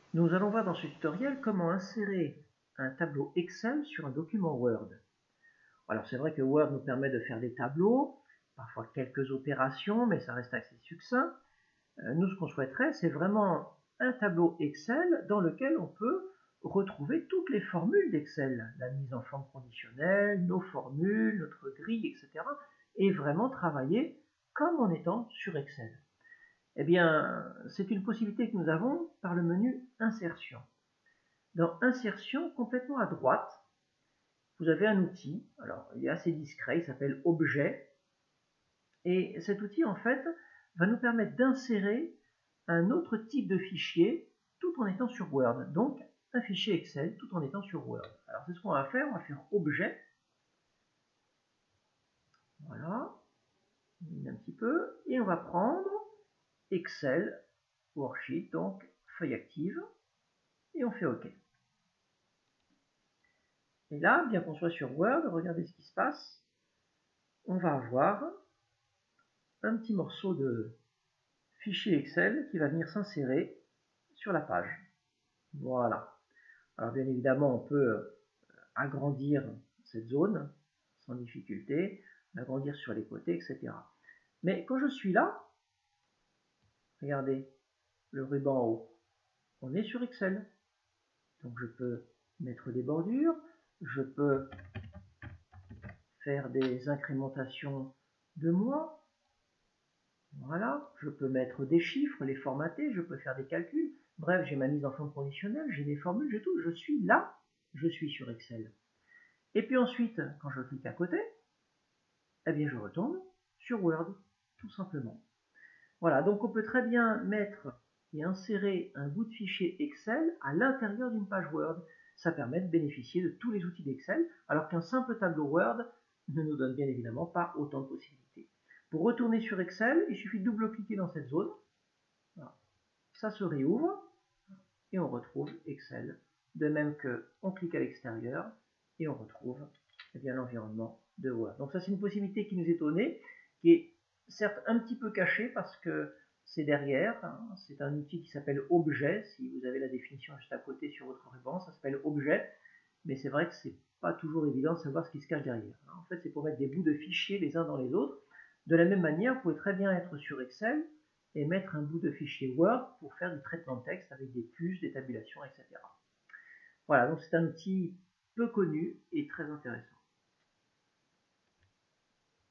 Nous allons voir dans ce tutoriel comment insérer un tableau Excel sur un document Word. Alors c'est vrai que Word nous permet de faire des tableaux, parfois quelques opérations, mais ça reste assez succinct. Nous, ce qu'on souhaiterait, c'est vraiment un tableau Excel dans lequel on peut retrouver toutes les formules d'Excel, la mise en forme conditionnelle, nos formules, notre grille, etc. Et vraiment travailler comme en étant sur Excel. Eh bien, c'est une possibilité que nous avons par le menu Insertion. Dans Insertion, complètement à droite, vous avez un outil. Alors, il est assez discret, il s'appelle Objet. Et cet outil, en fait, va nous permettre d'insérer un autre type de fichier tout en étant sur Word. Donc, un fichier Excel tout en étant sur Word. Alors, c'est ce qu'on va faire. On va faire Objet. Voilà. Un petit peu. Et on va prendre Excel, Worksheet, donc feuille active. Et on fait OK. Et là, bien qu'on soit sur Word, regardez ce qui se passe. On va avoir un petit morceau de fichier Excel qui va venir s'insérer sur la page. Voilà. Alors bien évidemment, on peut agrandir cette zone sans difficulté, l'agrandir sur les côtés, etc. Mais quand je suis là, regardez le ruban en haut, on est sur Excel. Donc je peux mettre des bordures, je peux faire des incrémentations de mois. Voilà, je peux mettre des chiffres, les formater, je peux faire des calculs. Bref, j'ai ma mise en forme conditionnelle, j'ai des formules, j'ai tout. Je suis là, je suis sur Excel. Et puis ensuite, quand je clique à côté, eh bien je retourne sur Word, tout simplement. Voilà, donc on peut très bien mettre et insérer un bout de fichier Excel à l'intérieur d'une page Word. Ça permet de bénéficier de tous les outils d'Excel, alors qu'un simple tableau Word ne nous donne bien évidemment pas autant de possibilités. Pour retourner sur Excel, il suffit de double-cliquer dans cette zone. Voilà. Ça se réouvre et on retrouve Excel. De même qu'on clique à l'extérieur et on retrouve l'environnement de Word. Donc ça, c'est une possibilité qui nous est donnée, qui est certes un petit peu cachée parce que c'est derrière. C'est un outil qui s'appelle Objet. Si vous avez la définition juste à côté sur votre ruban, ça s'appelle Objet. Mais c'est vrai que c'est pas toujours évident de savoir ce qui se cache derrière. En fait, c'est pour mettre des bouts de fichiers les uns dans les autres. De la même manière, vous pouvez très bien être sur Excel et mettre un bout de fichier Word pour faire du traitement de texte avec des plus, des tabulations, etc. Voilà, donc c'est un outil peu connu et très intéressant.